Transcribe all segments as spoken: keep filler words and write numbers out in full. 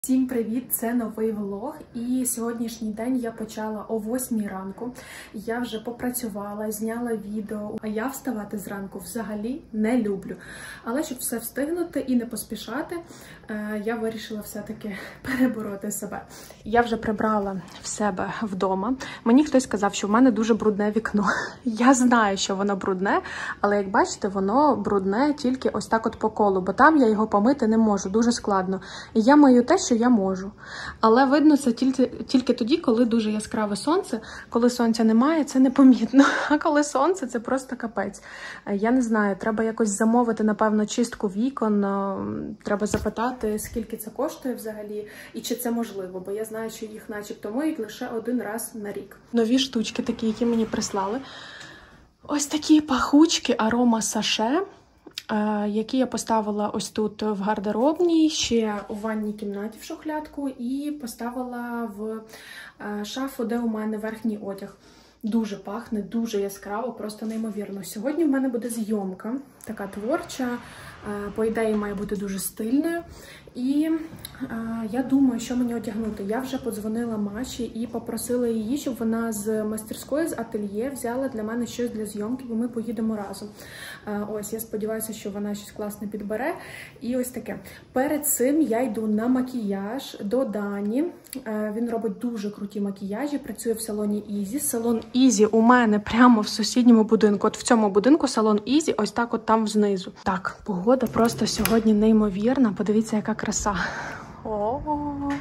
Всім привіт! Це новий влог, і сьогоднішній день я почала о восьмій ранку. Я вже попрацювала, зняла відео, а я вставати зранку взагалі не люблю. Але щоб все встигнути і не поспішати, я вирішила все-таки перебороти себе. Я вже прибрала в себе вдома. Мені хтось сказав, що в мене дуже брудне вікно. Я знаю, що воно брудне, але як бачите, воно брудне тільки ось так от по колу, бо там я його помити не можу, дуже складно. І я мию те, що я можу. Але видно це тільки, тільки тоді, коли дуже яскраве сонце. Коли сонця немає, це непомітно. А коли сонце, це просто капець. Я не знаю, треба якось замовити, напевно, чистку вікон. Треба запитати, скільки це коштує взагалі і чи це можливо. Бо я знаю, що їх начебто миють лише один раз на рік. Нові штучки такі, які мені прислали. Ось такі пахучки арома саше, які я поставила ось тут в гардеробній, ще у ванній кімнаті в шухлядку і поставила в шафу, де у мене верхній одяг. Дуже пахне, дуже яскраво, просто неймовірно. Сьогодні в мене буде зйомка, така творча, по ідеї має бути дуже стильною. І е, я думаю, що мені одягнути. Я вже подзвонила Маші і попросила її, щоб вона з мастерської, з ательє взяла для мене щось для зйомки, бо ми поїдемо разом. Е, ось, я сподіваюся, що вона щось класне підбере. І ось таке. Перед цим я йду на макіяж до Дані. Е, він робить дуже круті макіяжі, працює в салоні Ізі. Салон Ізі у мене прямо в сусідньому будинку. От в цьому будинку салон Ізі, ось так от там знизу. Так, погода просто сьогодні неймовірна. Подивіться, яка краса. О-о-о.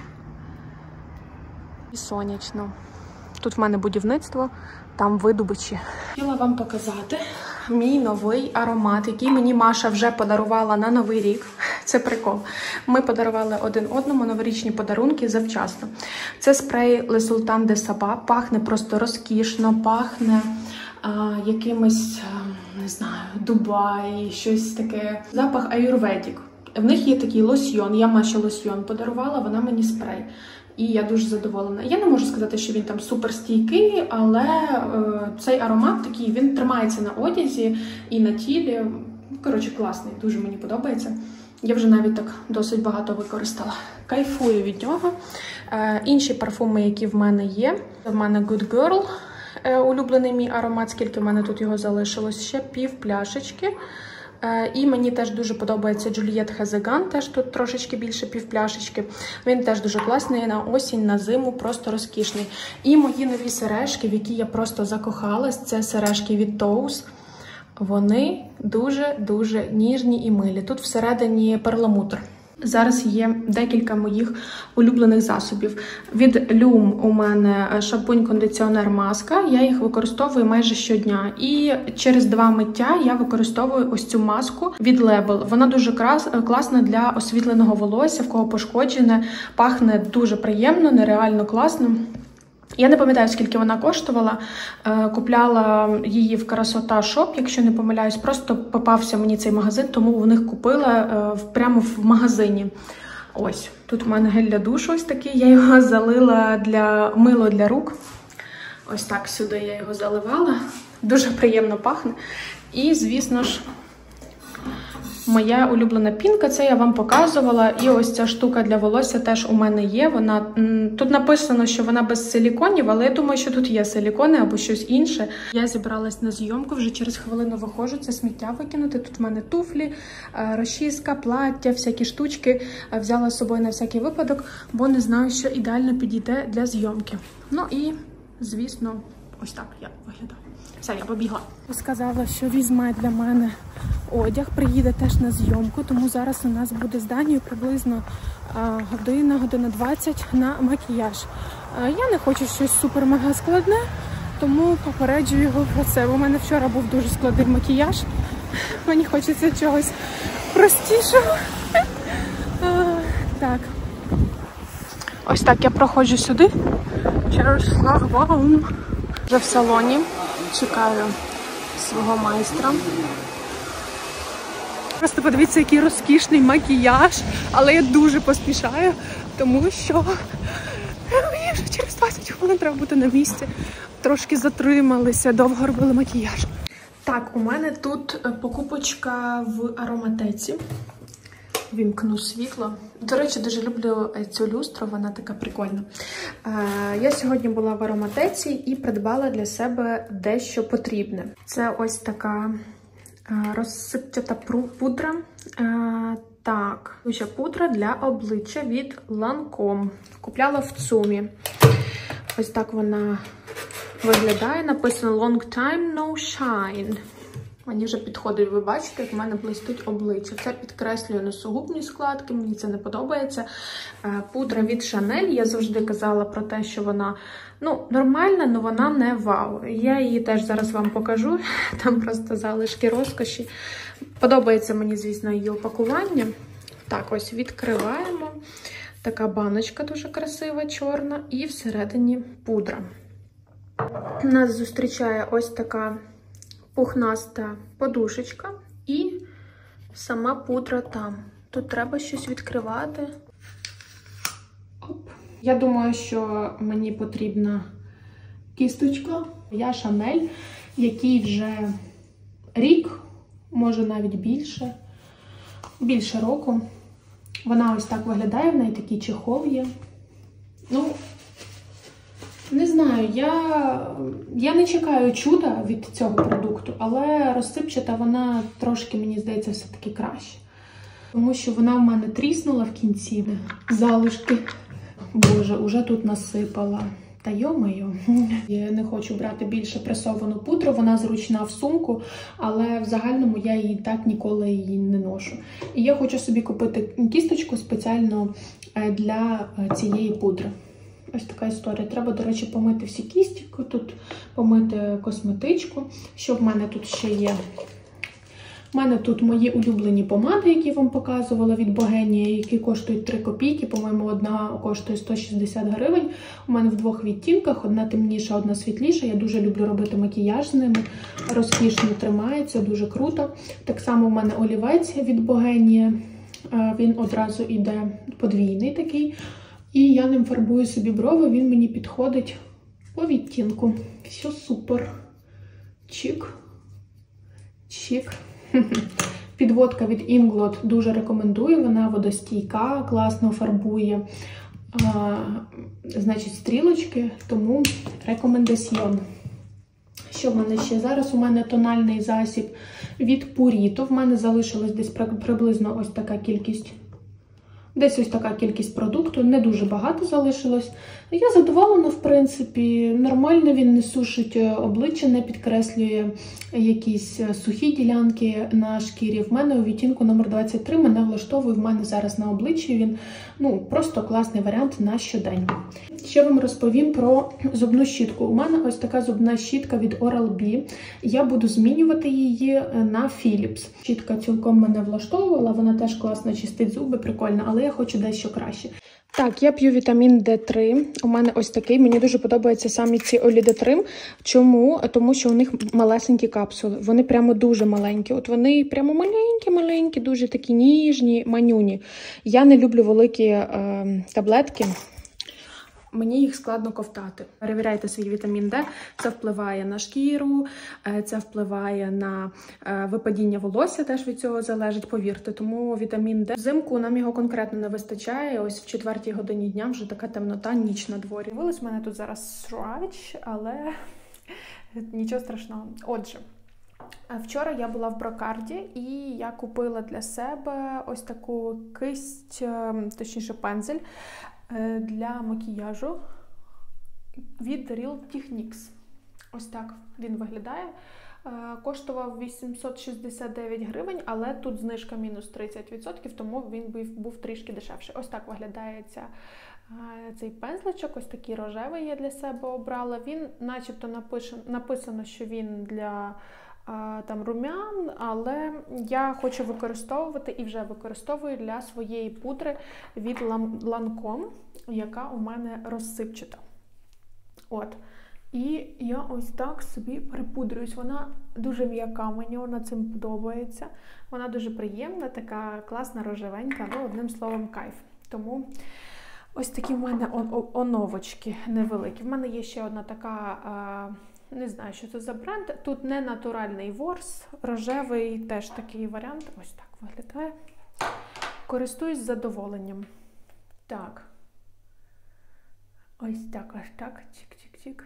І сонячно. Тут в мене будівництво, там видобичі. Хотіла вам показати мій новий аромат, який мені Маша вже подарувала на Новий рік. Це прикол. Ми подарували один одному новорічні подарунки завчасно. Це спрей Le Sultan de Saba. Пахне просто розкішно, пахне а, якимось, а, не знаю, Дубай, щось таке. Запах аюрведік. В них є такий лосьйон, я Маші лосьйон подарувала, вона мені спрей. І я дуже задоволена. Я не можу сказати, що він там суперстійкий, але е, цей аромат такий, він тримається на одязі і на тілі. Коротше, класний, дуже мені подобається. Я вже навіть так досить багато використала. Кайфую від нього. Е, інші парфуми, які в мене є. В мене Good Girl, е, улюблений мій аромат, скільки в мене тут його залишилось. Ще пів пляшечки. І мені теж дуже подобається Juliette Hazegан, теж тут трошечки більше півпляшечки. Він теж дуже класний на осінь, на зиму, просто розкішний. І мої нові сережки, в які я просто закохалась, це сережки від Toes. Вони дуже-дуже ніжні і милі. Тут всередині перламутр. Зараз є декілька моїх улюблених засобів. Від Люм у мене шампунь, кондиціонер, маска. Я їх використовую майже щодня. І через два миття я використовую ось цю маску від Label. Вона дуже класна для освітленого волосся, в кого пошкоджене. Пахне дуже приємно, нереально класно. Я не пам'ятаю, скільки вона коштувала. Купляла її в Красота Shop, якщо не помиляюсь. Просто попався мені цей магазин, тому в них купила прямо в магазині. Ось, тут в мене гель для душу ось такий. Я його залила для мило для рук. Ось так сюди я його заливала. Дуже приємно пахне. І, звісно ж, моя улюблена пінка, це я вам показувала. І ось ця штука для волосся теж у мене є. Вона, тут написано, що вона без силіконів, але я думаю, що тут є силікони або щось інше. Я зібралась на зйомку, вже через хвилину виходжу, це сміття викинути. Тут в мене туфлі, розчіска, плаття, всякі штучки. Взяла з собою на всякий випадок, бо не знаю, що ідеально підійде для зйомки. Ну і, звісно, ось так я виглядаю. Все, я побігла. Сказала, що візьме для мене одяг, приїде теж на зйомку, тому зараз у нас буде з Данією приблизно а, година, година двадцять на макіяж. А, я не хочу щось супер-мега складне, тому попереджую його про це. У мене вчора був дуже складний макіяж, мені хочеться чогось простішого. А, так. Ось так я проходжу сюди через шлагбаум. Вже в салоні. Чекаю свого майстра. Просто подивіться, який розкішний макіяж, але я дуже поспішаю, тому що мені вже через двадцять хвилин треба бути на місці. Трошки затрималися, довго робили макіяж. Так, у мене тут покупочка в ароматеці. Вімкну світло. До речі, дуже люблю цю люстру, вона така прикольна. Я сьогодні була в ароматеці і придбала для себе дещо потрібне. Це ось така розсипчата пудра. Так, ще пудра для обличчя від Lancome. Купляла в ЦУМі. Ось так вона виглядає. Написано Long time no shine. Мені вже підходить, ви бачите, як в мене блистить обличчя. Це підкреслює носогубні складки, мені це не подобається. Пудра від Chanel, я завжди казала про те, що вона, ну, нормальна, але вона не вау. Я її теж зараз вам покажу, там просто залишки розкоші. Подобається мені, звісно, її упакування. Так, ось відкриваємо. Така баночка дуже красива, чорна, і всередині пудра. Нас зустрічає ось така пухнаста подушечка і сама пудра там. Тут треба щось відкривати. Оп. Я думаю, що мені потрібна кісточка. Я Chanel, який вже рік, може навіть більше, більше року. Вона ось так виглядає, в неї такий чехол є. Ну, не знаю, я, я не чекаю чуда від цього продукту, але розсипчата вона трошки, мені здається, все-таки краще. Тому що вона в мене тріснула в кінці. Залишки. Боже, уже тут насипала. Та йо-моє. Я не хочу брати більше пресовану пудру, вона зручна в сумку, але в загальному я її так ніколи її не ношу. І я хочу собі купити кісточку спеціально для цієї пудри. Ось така історія. Треба, до речі, помити всі кістики, тут помити косметичку. Що в мене тут ще є? У мене тут мої улюблені помади, які вам показувала від Богенія, які коштують три копійки. По-моєму, одна коштує сто шістдесят гривень. У мене в двох відтінках, одна темніша, одна світліша. Я дуже люблю робити макіяж з ними. Розкішно тримається, дуже круто. Так само у мене олівець від Богенія. Він одразу йде подвійний такий. І я ним фарбую собі брови, він мені підходить по відтінку. Все супер. Чик. Чик. Підводка від Inglot дуже рекомендую, вона водостійка, класно фарбує, а, значить, стрілочки, тому рекомендаціон. Що в мене ще? Зараз у мене тональний засіб від Purito. В мене залишилась десь приблизно ось така кількість. Десь ось така кількість продукту, не дуже багато залишилось. Я задоволена, в принципі, нормально він не сушить обличчя, не підкреслює якісь сухі ділянки на шкірі. В мене у відтінку номер двадцять три мене влаштовує, в мене зараз на обличчі він, ну, просто класний варіант на щодень. Ще вам розповім про зубну щітку. У мене ось така зубна щітка від Oral-B. Я буду змінювати її на Philips. Щітка цілком мене влаштовувала, вона теж класно чистить зуби, прикольно, але я хочу дещо краще. Так, я п'ю вітамін Д три. У мене ось такий. Мені дуже подобаються самі ці олідетрим. Чому? Тому що у них малесенькі капсули. Вони прямо дуже маленькі. От вони прямо маленькі-маленькі, дуже такі ніжні, манюні. Я не люблю великі е, таблетки. Мені їх складно ковтати. Перевіряйте свій вітамін Д. Це впливає на шкіру, це впливає на випадіння волосся, теж від цього залежить, повірте. Тому вітамін Д. Взимку нам його конкретно не вистачає. Ось в четвертій годині дня вже така темнота, ніч на дворі. Вились в мене тут зараз срач, але нічого страшного. Отже, вчора я була в Брокарді і я купила для себе ось таку кисть, точніше пензель, для макіяжу від Real Techniques. Ось так він виглядає. Коштував вісімсот шістдесят дев'ять гривень, але тут знижка мінус тридцять відсотків, тому він був, був трішки дешевший. Ось так виглядає ця, цей пензличок, ось такий рожевий я для себе обрала. Він начебто напише, написано, що він для там румян, але я хочу використовувати і вже використовую для своєї пудри від Lancome, яка у мене розсипчата. От. І я ось так собі припудрююсь. Вона дуже м'яка, мені вона цим подобається. Вона дуже приємна, така класна, рожевенька, ну, одним словом, кайф. Тому ось такі в мене оновочки невеликі. В мене є ще одна така... Не знаю, що це за бренд. Тут не натуральний ворс, рожевий теж такий варіант. Ось так виглядає. Користуюсь з задоволенням. Так. Ось так, аж так. Чик-чик-чик.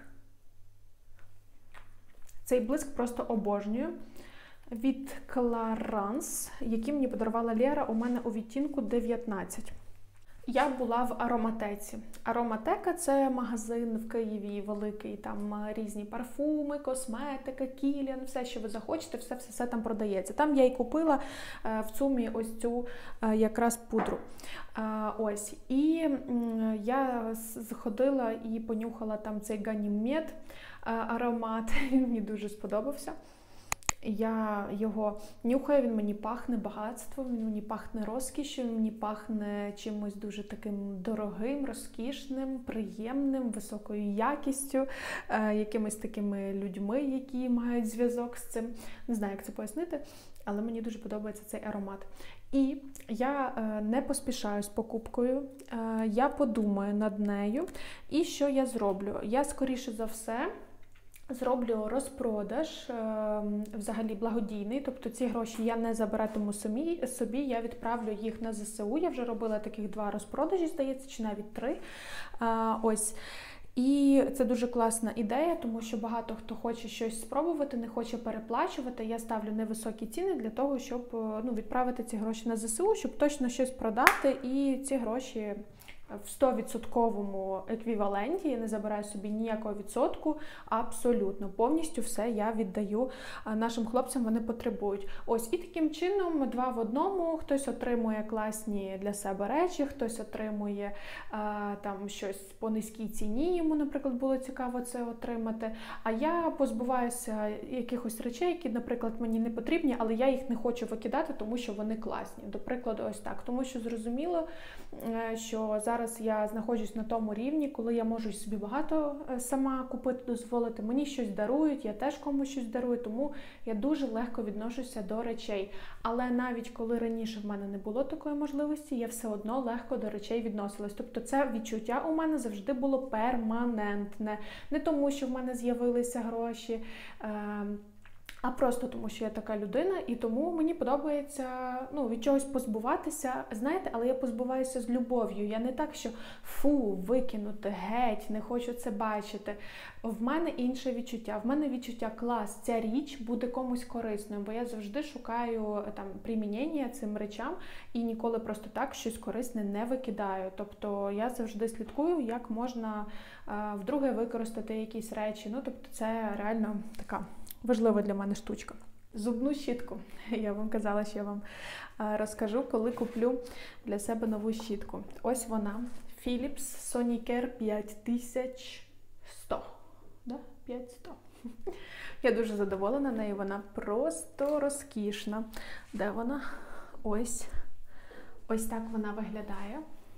Цей блиск просто обожнюю. Від Clarins, який мені подарувала Лера, у мене у відтінку дев'ятнадцять. Я була в Ароматеці. Ароматека – це магазин в Києві великий, там різні парфуми, косметика, Кіліан, все, що ви захочете, все-все там продається. Там я і купила в ЦУМі ось цю якраз пудру. Ось. І я сходила і понюхала там цей Ganymede аромат, він мені дуже сподобався. Я його нюхаю, він мені пахне багатством, він мені пахне розкішшю, він мені пахне чимось дуже таким дорогим, розкішним, приємним, високою якістю, е, якимись такими людьми, які мають зв'язок з цим. Не знаю, як це пояснити, але мені дуже подобається цей аромат. І я е, не поспішаю з покупкою, е, я подумаю над нею. І що я зроблю? Я, скоріше за все, зроблю розпродаж, взагалі благодійний, тобто ці гроші я не забиратиму собі, собі, я відправлю їх на зе се у. Я вже робила таких два розпродажі, здається, чи навіть три. Ось. І це дуже класна ідея, тому що багато хто хоче щось спробувати, не хоче переплачувати. Я ставлю невисокі ціни для того, щоб ну, відправити ці гроші на зе се у, щоб точно щось продати, і ці гроші в сто відсотків еквіваленті, я не забираю собі ніякого відсотку, абсолютно, повністю все я віддаю нашим хлопцям, вони потребують. Ось, і таким чином, два в одному, хтось отримує класні для себе речі, хтось отримує а, там щось по низькій ціні, йому, наприклад, було цікаво це отримати, а я позбуваюся якихось речей, які, наприклад, мені не потрібні, але я їх не хочу викидати, тому що вони класні. До прикладу, ось так, тому що зрозуміло, що зараз Зараз я знаходжусь на тому рівні, коли я можу собі багато сама купити, дозволити. Мені щось дарують, я теж комусь щось дарую, тому я дуже легко відношуся до речей. Але навіть коли раніше в мене не було такої можливості, я все одно легко до речей відносилась. Тобто це відчуття у мене завжди було перманентне. Не тому, що в мене з'явилися гроші, а просто тому, що я така людина, і тому мені подобається ну, від чогось позбуватися. Знаєте, але я позбуваюся з любов'ю. Я не так, що фу, викинути, геть, не хочу це бачити. В мене інше відчуття. В мене відчуття клас, ця річ буде комусь корисною, бо я завжди шукаю там примінення цим речам і ніколи просто так щось корисне не викидаю. Тобто я завжди слідкую, як можна а, вдруге використати якісь речі. Ну, тобто це реально така важлива для мене штучка. Зубну щітку. Я вам казала, що я вам розкажу, коли куплю для себе нову щітку. Ось вона. Philips Sonicare п'ять тисяч сто. Да? п'ять сто. Я дуже задоволена нею. Вона просто розкішна. Де вона? Ось. Ось так вона виглядає.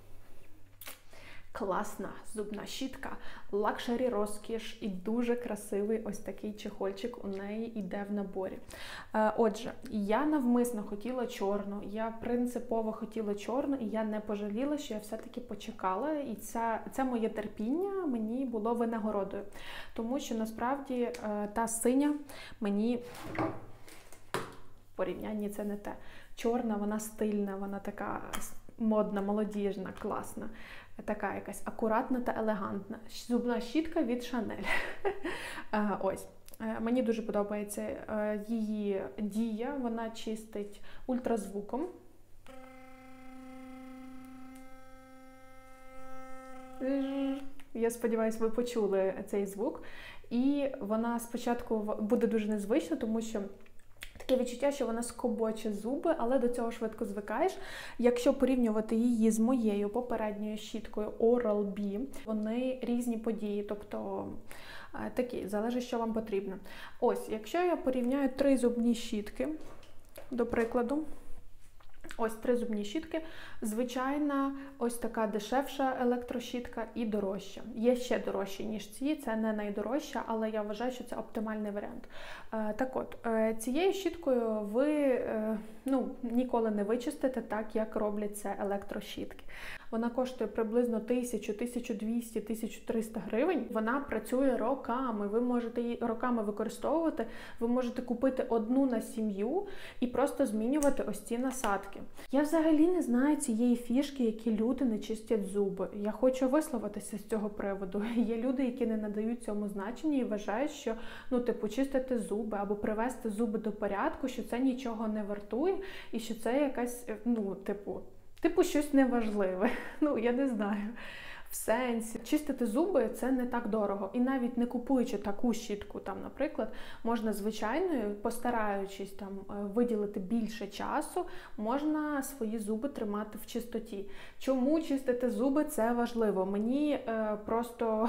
Класна зубна щітка, лакшері розкіш і дуже красивий ось такий чехольчик у неї йде в наборі. Отже, я навмисно хотіла чорну, я принципово хотіла чорну, і я не пожаліла, що я все-таки почекала, і це, це моє терпіння мені було винагородою. Тому що насправді та синя мені в порівнянні це не те. Чорна, вона стильна, вона така модна, молодіжна, класна. Така якась акуратна та елегантна. Зубна щітка від Шанель. Ось. Мені дуже подобається її дія. Вона чистить ультразвуком. Я сподіваюся, ви почули цей звук. І вона спочатку буде дуже незвична, тому що таке відчуття, що вона скобоче зуби, але до цього швидко звикаєш. Якщо порівнювати її з моєю попередньою щіткою Oral-B, вони різні події, тобто такі, залежить, що вам потрібно. Ось, якщо я порівняю три зубні щітки, до прикладу, ось три зубні щітки, звичайна ось така дешевша електрощітка і дорожча. Є ще дорожчі, ніж ці, це не найдорожча, але я вважаю, що це оптимальний варіант. Так от, цією щіткою ви ну, ніколи не вичистите так, як роблять це електрощітки. Вона коштує приблизно тисячу, тисячу двісті, тисячу триста гривень. Вона працює роками. Ви можете її роками використовувати. Ви можете купити одну на сім'ю і просто змінювати ось ці насадки. Я взагалі не знаю цієї фішки, які люди не чистять зуби. Я хочу висловитися з цього приводу. Є люди, які не надають цьому значення і вважають, що, ну, типу, чистити зуби або привести зуби до порядку, що це нічого не вартує і що це якась, ну, типу, типу щось неважливе. Ну, я не знаю. В сенсі, чистити зуби – це не так дорого. І навіть не купуючи таку щітку, там, наприклад, можна звичайною, постараючись там виділити більше часу, можна свої зуби тримати в чистоті. Чому чистити зуби – це важливо? Мені е, просто,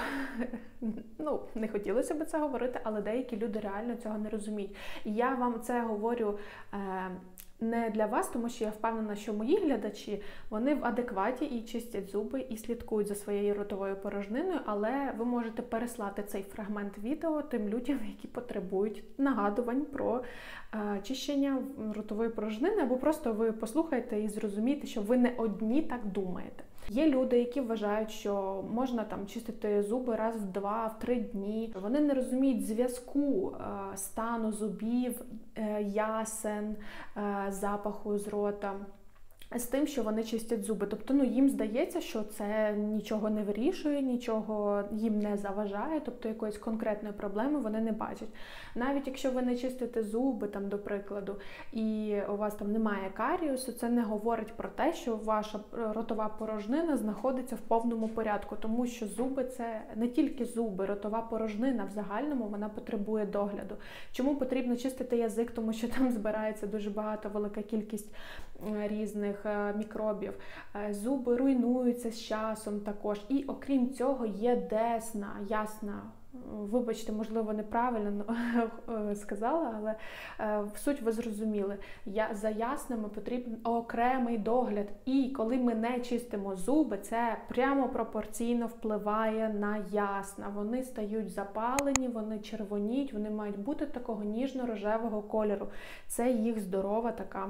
ну, не хотілося б це говорити, але деякі люди реально цього не розуміють. І я вам це говорю е, не для вас, тому що я впевнена, що мої глядачі, вони в адекваті і чистять зуби, і слідкують за своєю ротовою порожниною, але ви можете переслати цей фрагмент відео тим людям, які потребують нагадувань про е, чищення ротової порожнини, або просто ви послухаєте і зрозумієте, що ви не одні так думаєте. Є люди, які вважають, що можна там чистити зуби раз в два, в три дні. Вони не розуміють зв'язку е, стану зубів, е, ясен, е, запаху з рота з тим, що вони чистять зуби. Тобто, ну, їм здається, що це нічого не вирішує, нічого їм не заважає, тобто якоїсь конкретної проблеми вони не бачать. Навіть якщо ви не чистите зуби, там, до прикладу, і у вас там немає каріусу, це не говорить про те, що ваша ротова порожнина знаходиться в повному порядку, тому що зуби – це не тільки зуби, ротова порожнина в загальному, вона потребує догляду. Чому потрібно чистити язик? Тому що там збирається дуже багато, велика кількість різних мікробів. Зуби руйнуються з часом також. І окрім цього є десна, ясна, вибачте, можливо, неправильно сказала, але суть ви зрозуміли. Я, за яснами потрібен окремий догляд. І коли ми не чистимо зуби, це прямо пропорційно впливає на ясна. Вони стають запалені, вони червоніють, вони мають бути такого ніжно-рожевого кольору. Це їх здорова така,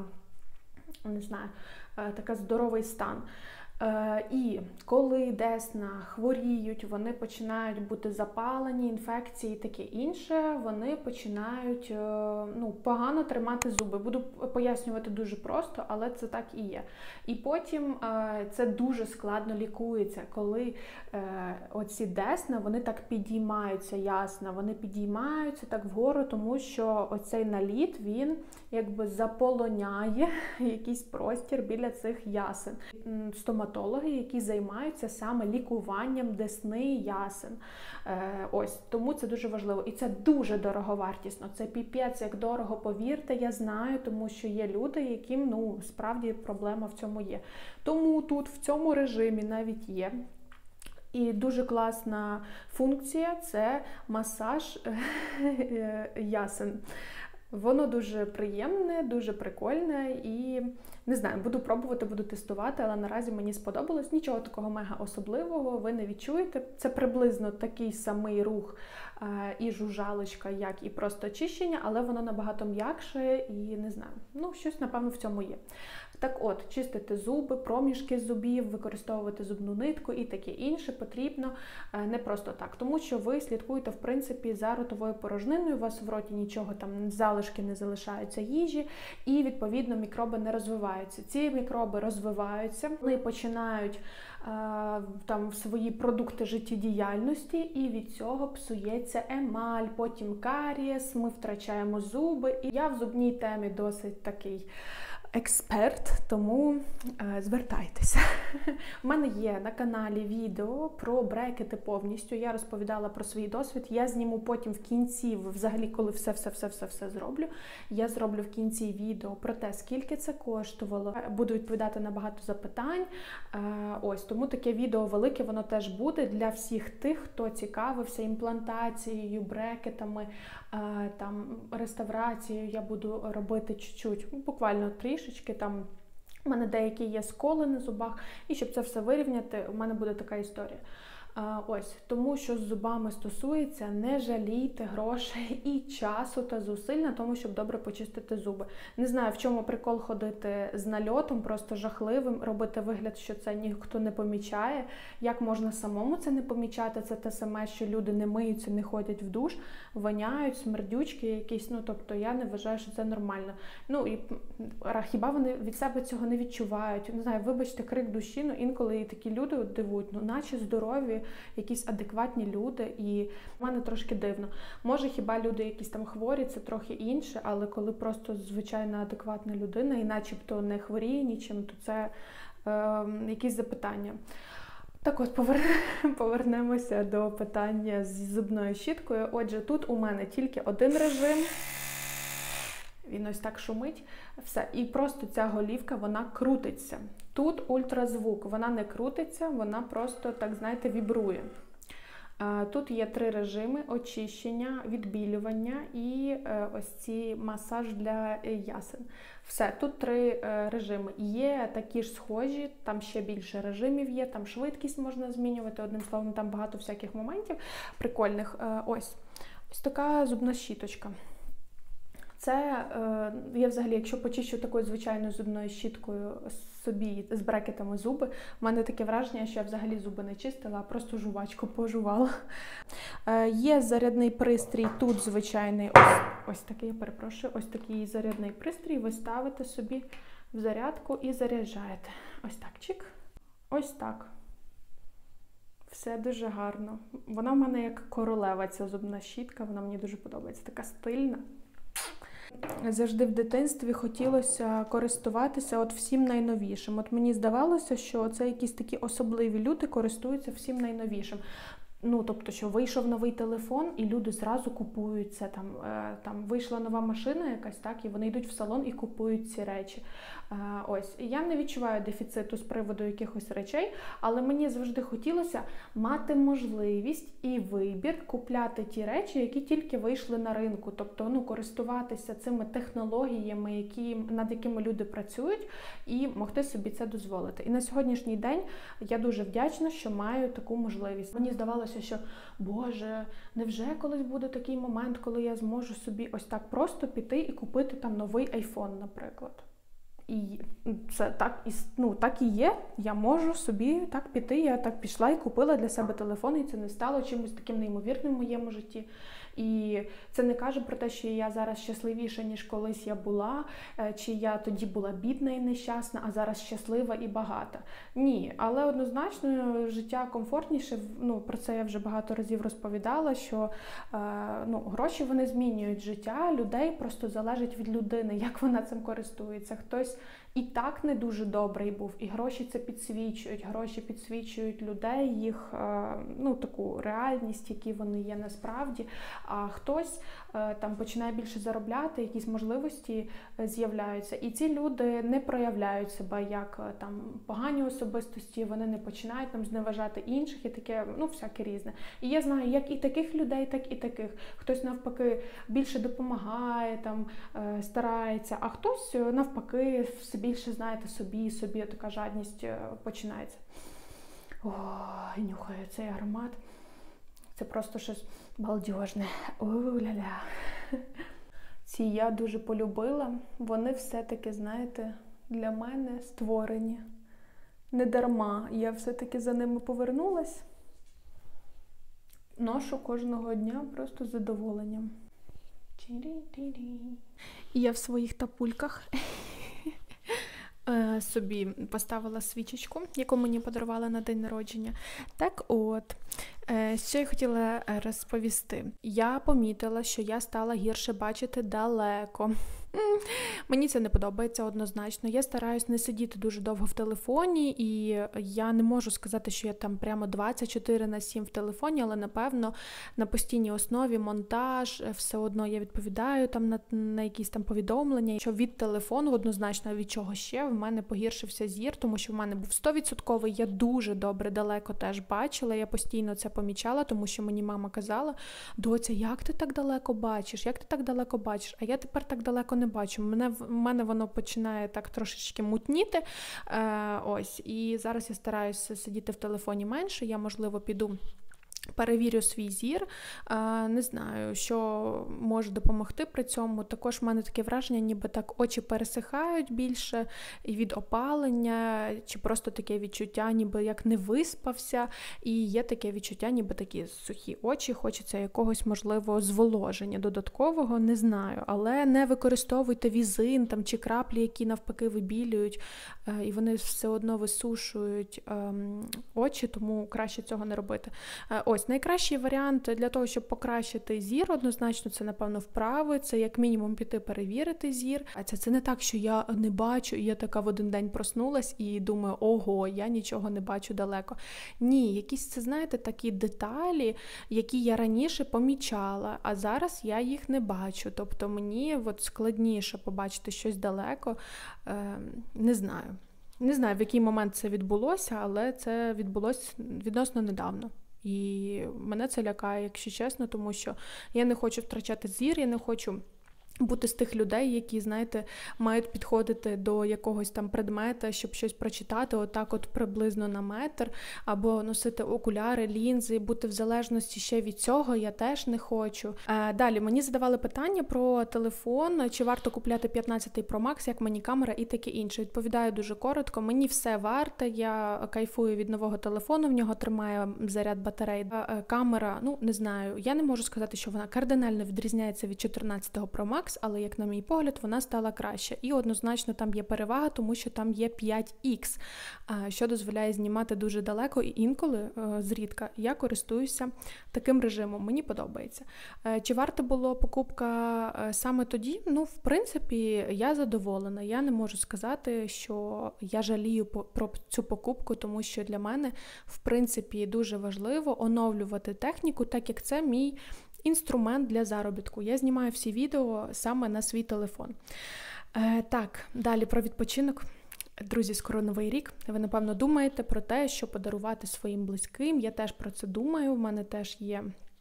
не знаю, така здоровий стан. І коли десна хворіють, вони починають бути запалені, інфекції і таке інше, вони починають, ну, погано тримати зуби. Буду пояснювати дуже просто, але це так і є. І потім це дуже складно лікується, коли оці десна, вони так підіймаються, ясно, вони підіймаються так вгору, тому що оцей наліт, він якби заполоняє якийсь простір біля цих ясен. Стоматологи, які займаються саме лікуванням десни, ясен. Е, ось, тому це дуже важливо. І це дуже дороговартісно. Це піпець, як дорого, повірте, я знаю, тому що є люди, яким, ну, справді проблема в цьому є. Тому тут, в цьому режимі навіть є. І дуже класна функція – це масаж ясен. Воно дуже приємне, дуже прикольне і, не знаю, буду пробувати, буду тестувати, але наразі мені сподобалось. Нічого такого мега особливого ви не відчуєте. Це приблизно такий самий рух е, і жужалочка, як і просто чищення, але воно набагато м'якше і, не знаю, ну, щось, напевно, в цьому є. Так от, чистити зуби, проміжки зубів, використовувати зубну нитку і таке інше потрібно не просто так. Тому що ви слідкуєте, в принципі, за ротовою порожниною, у вас в роті нічого там, залишки не залишаються їжі, і, відповідно, мікроби не розвиваються. Ці мікроби розвиваються, вони починають там свої продукти життєдіяльності, і від цього псується емаль, потім карієс, ми втрачаємо зуби. І я в зубній темі досить такий експерт, тому е, звертайтеся. У мене є на каналі відео про брекети повністю. Я розповідала про свій досвід. Я зніму потім в кінці, взагалі, коли все-все-все-все зроблю, я зроблю в кінці відео про те, скільки це коштувало. Буду відповідати на багато запитань. Е, ось, тому таке відео велике, воно теж буде для всіх тих, хто цікавився імплантацією, брекетами, е, там, реставрацією. Я буду робити чуть-чуть, буквально трішечки, там, у мене деякі є сколи на зубах, і щоб це все вирівняти, у мене буде така історія. Ось, тому що з зубами стосується, не жалійте грошей і часу та зусиль на тому, щоб добре почистити зуби. Не знаю, в чому прикол ходити з нальотом, просто жахливим, робити вигляд, що це ніхто не помічає. Як можна самому це не помічати? Це те саме, що люди не миються, не ходять в душ, воняють, смердючки якісь, ну, тобто я не вважаю, що це нормально. Ну, і хіба вони від себе цього не відчувають? Не знаю, вибачте, крик душі, ну, інколи і такі люди от дивують, ну, наче здорові, якісь адекватні люди, і в мене трошки дивно. Може, хіба люди якісь там хворі, це трохи інше, але коли просто звичайна адекватна людина і начебто не хворіє нічим, то це е, якісь запитання. Так от, повер... повернемося до питання з зубною щіткою. Отже, тут у мене тільки один режим. Він ось так шумить. Все. І просто ця голівка, вона крутиться. Тут ультразвук. Вона не крутиться, вона просто, так знаєте, вібрує. Тут є три режими: очищення, відбілювання і ось ці масаж для ясен. Все, тут три режими. Є такі ж схожі, там ще більше режимів є, там швидкість можна змінювати, одним словом, там багато всяких моментів прикольних. Ось, ось така зубна щіточка. Це, я взагалі, якщо почищу такою звичайною зубною щіткою собі з брекетами зуби, в мене таке враження, що я взагалі зуби не чистила, а просто жувачку пожувала. Є зарядний пристрій, тут звичайний, ось, ось такий, я перепрошую, ось такий зарядний пристрій, ви ставите собі в зарядку і заряджаєте. Ось так, чик, ось так. Все дуже гарно. Вона в мене як королева, ця зубна щітка, вона мені дуже подобається, така стильна. Завжди в дитинстві хотілося користуватися от всім найновішим. От мені здавалося, що це якісь такі особливі люди користуються всім найновішим. Ну, тобто, що вийшов новий телефон, і люди зразу купують це. Там, е, там вийшла нова машина якась, так, і вони йдуть в салон і купують ці речі. Е, ось. Я не відчуваю дефіциту з приводу якихось речей, але мені завжди хотілося мати можливість і вибір купляти ті речі, які тільки вийшли на ринку. Тобто, ну, користуватися цими технологіями, які, над якими люди працюють, і могти собі це дозволити. І на сьогоднішній день я дуже вдячна, що маю таку можливість. Мені здавалося, що, боже, невже колись буде такий момент, коли я зможу собі ось так просто піти і купити там новий айфон, наприклад. І це так і, ну, так і є, я можу собі так піти, я так пішла і купила для себе телефон, і це не стало чимось таким неймовірним в моєму житті. І це не каже про те, що я зараз щасливіша, ніж колись я була, чи я тоді була бідна і нещасна, а зараз щаслива і багата. Ні, але однозначно життя комфортніше, ну, про це я вже багато разів розповідала, що ну, гроші вони змінюють життя людей, просто залежить від людини, як вона цим користується. Хтось і так не дуже добрий був, і гроші це підсвічують, гроші підсвічують людей, їх, ну, таку реальність, які вони є насправді, а хтось там починає більше заробляти, якісь можливості з'являються, і ці люди не проявляють себе як там погані особистості, вони не починають там зневажати інших і таке, ну, всяке різне. І я знаю, як і таких людей, так і таких. Хтось навпаки більше допомагає, там старається, а хтось навпаки все більше, знаєте, собі, собі така жадність починається. Ой, нюхаю цей аромат. Це просто щось балдежне. У-ля-ля. Ці я дуже полюбила. Вони все-таки, знаєте, для мене створені. Не дарма. Я все-таки за ними повернулась. Ношу кожного дня просто з задоволенням. І я в своїх тапульках собі поставила свічечку, яку мені подарували на день народження. Так от, що я хотіла розповісти. Я помітила, що я стала гірше бачити далеко. Мені це не подобається однозначно. Я стараюсь не сидіти дуже довго в телефоні, і я не можу сказати, що я там прямо двадцять чотири на сім в телефоні, але, напевно, на постійній основі монтаж, все одно я відповідаю там на, на якісь там повідомлення. Що від телефону однозначно, від чого ще, в мене погіршився зір, тому що в мене був сто відсотків, я дуже добре далеко теж бачила, я постійно це помічала, тому що мені мама казала: доця, як ти так далеко бачиш, як ти так далеко бачиш, а я тепер так далеко не бачу, мене, в мене воно починає так трошечки мутніти, е, ось, і зараз я стараюся сидіти в телефоні менше, я, можливо, піду перевірю свій зір, не знаю, що може допомогти при цьому. Також в мене таке враження, ніби так очі пересихають більше і від опалення, чи просто таке відчуття, ніби як не виспався, і є таке відчуття, ніби такі сухі очі, хочеться якогось, можливо, зволоження додаткового, не знаю, але не використовуйте візин там, чи краплі, які навпаки вибілюють, і вони все одно висушують очі, тому краще цього не робити. Ось, найкращий варіант для того, щоб покращити зір, однозначно, це, напевно, вправи, це як мінімум піти перевірити зір. А це, це не так, що я не бачу, і я така в один день проснулась і думаю, ого, я нічого не бачу далеко. Ні, якісь, це, знаєте, такі деталі, які я раніше помічала, а зараз я їх не бачу. Тобто мені от складніше побачити щось далеко, е, не знаю. Не знаю, в який момент це відбулося, але це відбулося відносно недавно. І мене це лякає, якщо чесно, тому що я не хочу втрачати зір, я не хочу бути з тих людей, які, знаєте, мають підходити до якогось там предмета, щоб щось прочитати, отак от приблизно на метр, або носити окуляри, лінзи, бути в залежності ще від цього, я теж не хочу. Е, далі, мені задавали питання про телефон, чи варто купляти п'ятнадцятий Pro Max, як мені камера і таке інше. Відповідаю дуже коротко, мені все варте, я кайфую від нового телефону, в нього тримає заряд батарей. Е, камера, ну, не знаю, я не можу сказати, що вона кардинально відрізняється від чотирнадцятого Pro Max, але, як на мій погляд, вона стала краще. І однозначно там є перевага, тому що там є п'ять ікс, що дозволяє знімати дуже далеко, і інколи, зрідка, я користуюся таким режимом. Мені подобається. Чи варта була покупка саме тоді? Ну, в принципі, я задоволена. Я не можу сказати, що я жалію про цю покупку, тому що для мене, в принципі, дуже важливо оновлювати техніку, так як це мій інструмент для заробітку. Я знімаю всі відео саме на свій телефон. Е, так, далі про відпочинок. Друзі, скоро Новий рік. Ви, напевно, думаєте про те, що подарувати своїм близьким. Я теж про це думаю. У мене теж є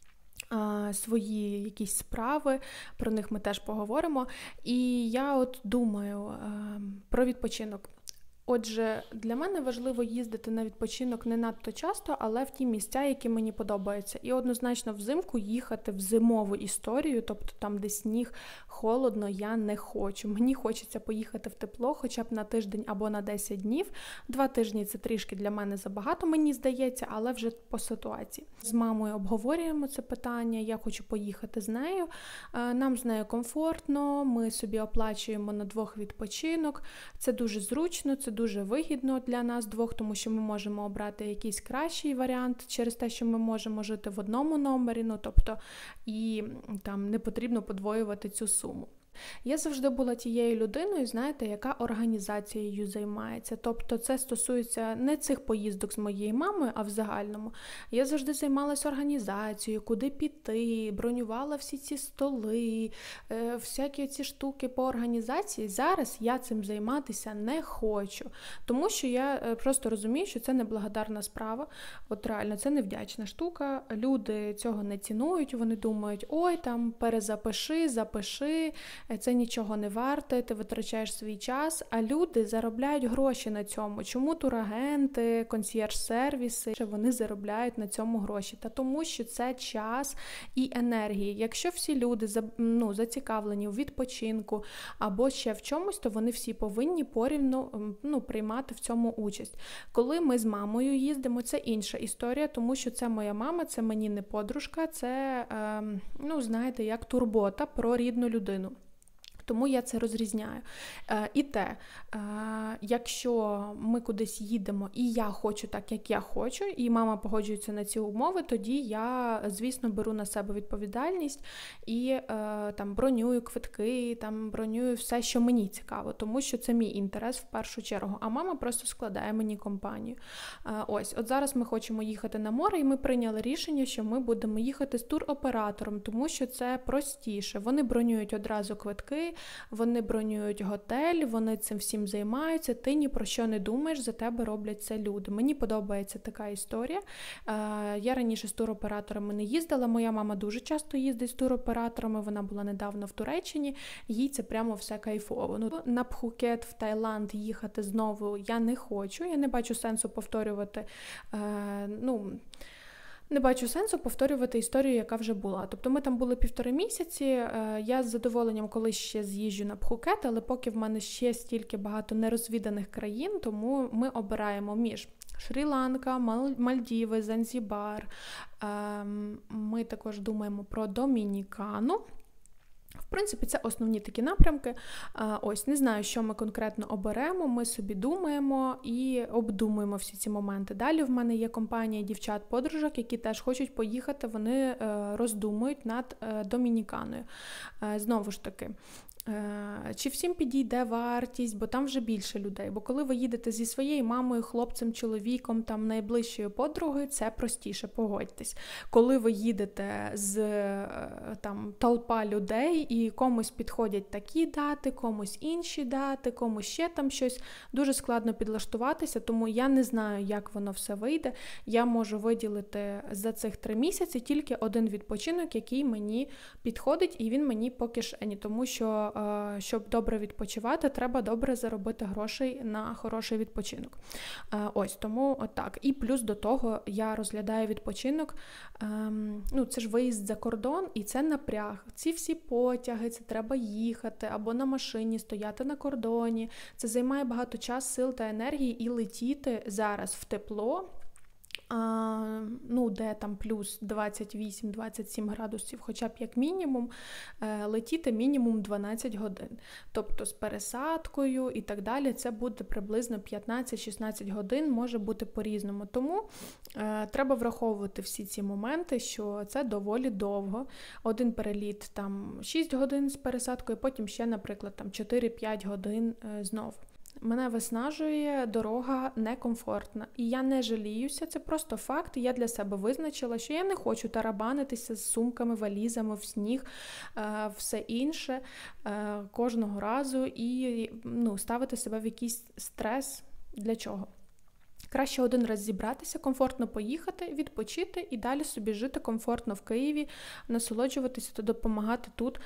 а, свої якісь справи, про них ми теж поговоримо. І я от думаю а, про відпочинок. Отже, для мене важливо їздити на відпочинок не надто часто, але в ті місця, які мені подобаються. І однозначно взимку їхати в зимову історію, тобто там, де сніг, холодно, я не хочу. Мені хочеться поїхати в тепло хоча б на тиждень або на десять днів. Два тижні – це трішки для мене забагато, мені здається, але вже по ситуації. З мамою обговорюємо це питання, я хочу поїхати з нею. Нам з нею комфортно, ми собі оплачуємо на двох відпочинок. Це дуже зручно, це дуже вигідно для нас двох, тому що ми можемо обрати якийсь кращий варіант через те, що ми можемо жити в одному номері, ну, тобто, і там не потрібно подвоювати цю суму. Я завжди була тією людиною, знаєте, яка організацією займається. Тобто це стосується не цих поїздок з моєю мамою, а в загальному. Я завжди займалася організацією, куди піти, бронювала всі ці столи, е, всякі ці штуки по організації. Зараз я цим займатися не хочу, тому що я просто розумію, що це неблагодарна справа. От реально, це невдячна штука. Люди цього не цінують, вони думають, ой, там перезапиши, запиши, це нічого не варте, ти витрачаєш свій час, а люди заробляють гроші на цьому. Чому турагенти, консьєрж-сервіси, вони заробляють на цьому гроші? Та тому, що це час і енергія. Якщо всі люди ну, зацікавлені у відпочинку або ще в чомусь, то вони всі повинні порівну ну, приймати в цьому участь. Коли ми з мамою їздимо, це інша історія, тому що це моя мама, це мені не подружка, це, е, ну, знаєте, як турбота про рідну людину. Тому я це розрізняю. Е, і те, е, якщо ми кудись їдемо, і я хочу так, як я хочу, і мама погоджується на ці умови, тоді я, звісно, беру на себе відповідальність і е, там бронюю квитки, там бронюю все, що мені цікаво, тому що це мій інтерес в першу чергу. А мама просто складає мені компанію. Е, ось, от зараз ми хочемо їхати на море, і ми прийняли рішення, що ми будемо їхати з туроператором, тому що це простіше. Вони бронюють одразу квитки, вони бронюють готель, вони цим всім займаються, ти ні про що не думаєш, за тебе роблять це люди. Мені подобається така історія. Я раніше з туроператорами не їздила, моя мама дуже часто їздить з туроператорами, вона була недавно в Туреччині, їй це прямо все кайфово. Ну, на Пхукет, в Таїланд їхати знову я не хочу, я не бачу сенсу повторювати, е, ну, не бачу сенсу повторювати історію, яка вже була. Тобто ми там були півтори місяці, е, я з задоволенням колись ще з'їжджу на Пхукет, але поки в мене ще стільки багато нерозвіданих країн, тому ми обираємо між Шрі-Ланка, Мальдіви, Занзібар, е, ми також думаємо про Домінікану. В принципі, це основні такі напрямки. Ось, не знаю, що ми конкретно оберемо, ми собі думаємо і обдумуємо всі ці моменти. Далі в мене є компанія дівчат-подружок, які теж хочуть поїхати, вони роздумують над Домініканою. Знову ж таки, чи всім підійде вартість, бо там вже більше людей. Бо коли ви їдете зі своєю мамою, хлопцем, чоловіком, там найближчою подругою, це простіше, погодьтесь. Коли ви їдете з там толпа людей і комусь підходять такі дати, комусь інші дати, комусь ще там щось, дуже складно підлаштуватися, тому я не знаю, як воно все вийде. Я можу виділити за цих три місяці тільки один відпочинок, який мені підходить, і він мені по кишені, тому що щоб добре відпочивати, треба добре заробити грошей на хороший відпочинок. Ось, тому отак. І плюс до того я розглядаю відпочинок, ну це ж виїзд за кордон, і це напряг. Ці всі потяги, це треба їхати, або на машині, стояти на кордоні. Це займає багато часу, сил та енергії, і летіти зараз в тепло, А, ну, де там плюс двадцять вісім - двадцять сім градусів, хоча б як мінімум, е, летіти мінімум дванадцять годин. Тобто з пересадкою і так далі це буде приблизно п'ятнадцять - шістнадцять годин, може бути по-різному. Тому е, треба враховувати всі ці моменти, що це доволі довго. Один переліт там шість годин з пересадкою, потім ще, наприклад, там чотири-п'ять годин е, знов. Мене виснажує, дорога некомфортна. І я не жаліюся, це просто факт. Я для себе визначила, що я не хочу тарабанитися з сумками, валізами в сніг, все інше кожного разу і ну, ставити себе в якийсь стрес. Для чого? Краще один раз зібратися, комфортно поїхати, відпочити і далі собі жити комфортно в Києві, насолоджуватися та допомагати тут.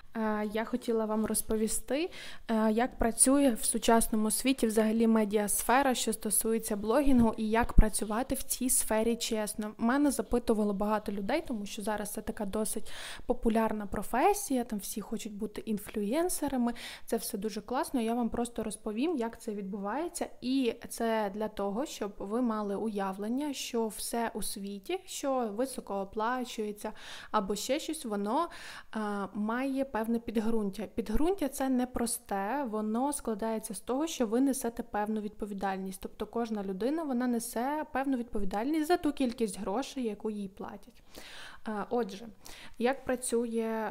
Я хотіла вам розповісти, як працює в сучасному світі взагалі медіасфера, що стосується блогінгу, і як працювати в цій сфері чесно. Мене запитувало багато людей, тому що зараз це така досить популярна професія, там всі хочуть бути інфлюєнсерами, це все дуже класно, я вам просто розповім, як це відбувається, і це для того, щоб ви мали уявлення, що все у світі, що високо оплачується, або ще щось, воно а, має певне Певне підґрунтя. Підґрунтя – це непросте, воно складається з того, що ви несете певну відповідальність. Тобто кожна людина, вона несе певну відповідальність за ту кількість грошей, яку їй платять. Отже, як працює